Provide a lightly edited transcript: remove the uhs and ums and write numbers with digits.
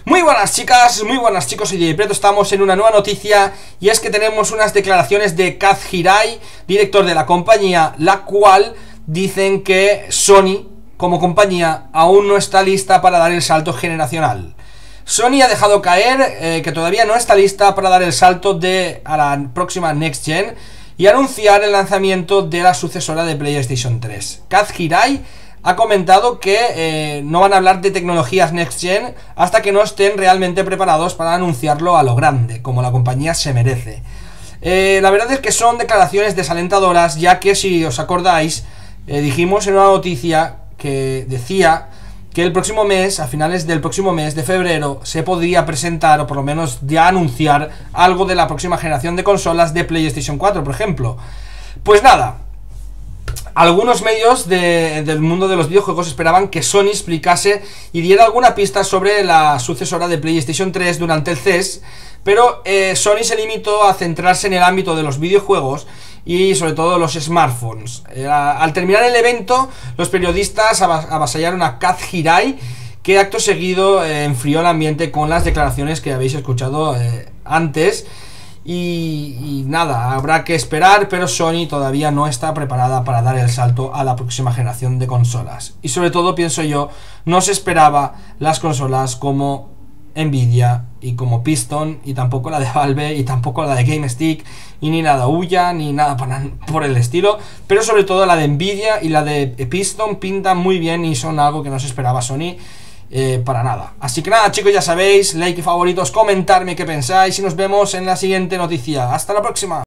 Muy buenas chicas, muy buenas chicos, soy DJ Preto. Estamos en una nueva noticia y es que tenemos unas declaraciones de Kaz Hirai, director de la compañía, la cual dicen que Sony, como compañía, aún no está lista para dar el salto generacional. Sony ha dejado caer que todavía no está lista para dar el salto a la próxima Next Gen y anunciar el lanzamiento de la sucesora de PlayStation 3. Kaz Hirai ha comentado que no van a hablar de tecnologías Next Gen hasta que no estén realmente preparados para anunciarlo a lo grande, como la compañía se merece. La verdad es que son declaraciones desalentadoras, ya que si os acordáis, dijimos en una noticia que decía que el próximo mes, a finales del próximo mes de febrero, se podría presentar, o por lo menos ya anunciar, algo de la próxima generación de consolas de PlayStation 4, por ejemplo. Pues nada, algunos medios del mundo de los videojuegos esperaban que Sony explicase y diera alguna pista sobre la sucesora de PlayStation 3 durante el CES, pero Sony se limitó a centrarse en el ámbito de los videojuegos y sobre todo los smartphones. Al terminar el evento, los periodistas avasallaron a Kaz Hirai, que acto seguido enfrió el ambiente con las declaraciones que habéis escuchado antes. Y nada, habrá que esperar, pero Sony todavía no está preparada para dar el salto a la próxima generación de consolas. Y sobre todo, pienso yo, no se esperaba las consolas como Nvidia y como Piston, y tampoco la de Valve, y tampoco la de GameStick, y ni nada Ouya, ni nada por el estilo. Pero sobre todo la de Nvidia y la de Piston pintan muy bien y son algo que no se esperaba Sony para nada. Así que nada chicos, ya sabéis, like y favoritos, comentarme qué pensáis y nos vemos en la siguiente noticia. Hasta la próxima.